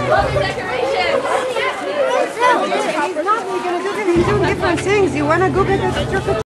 Love the decorations. He's not. We're gonna do different things. You wanna go get a trick or treat?